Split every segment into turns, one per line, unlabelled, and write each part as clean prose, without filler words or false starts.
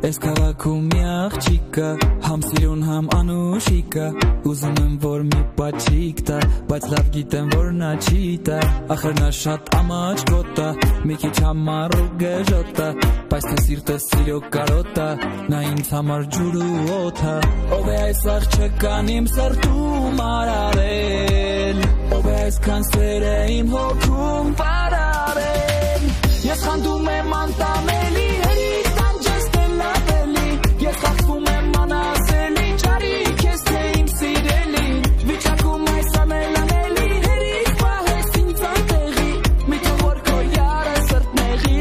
Ես քաղաքում մի աղջիկ կա, համ սիրուն համ անուշիկա, ուզում եմ որ մի պաչիկ տա, բայց լավ գիտեմ որ նա չի տա, ախր նա շատ ամաչկոտ ա, մի քիչ համառ ու գժոտ ա, բայց թե սիրտս սիրո կարոտ ա, նա ինձ համար ջուր ու օդ ա, ով է այս աղջկան իմ սրտում արարել, ով է այսքան սերը իմ հոգում վարարել, ես խանդում եմ անտամելի հերիք տանջես տելապելի, ես խախվում եմ անասելի, ճարիք ես թե իմ սիրելի, վիճակում այս ամելանելի, հերիք պահես ինձ անտեղի, մի թող որ քո յարը սրտնեղի,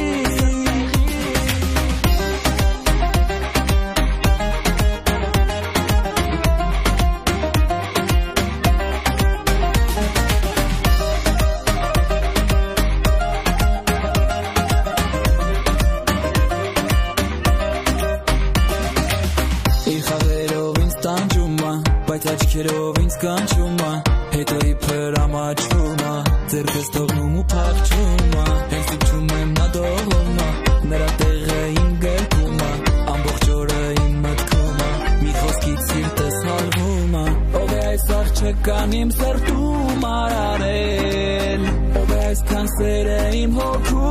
բայց աչքերով ինձ կանչում ա, հետո իբր ամաչվում ա, ձեռքս թողնում ու փախչում ա, հենց իջում եմ նա դողում ա, նրա տեղը իմ գրկում ա, ամբողջ օրը իմ մտքում ա, մի խոսքից սիրտս հալվում ա, ով է այս աղջկան իմ սրտում արարել, ով է այսքան սերը իմ հոգում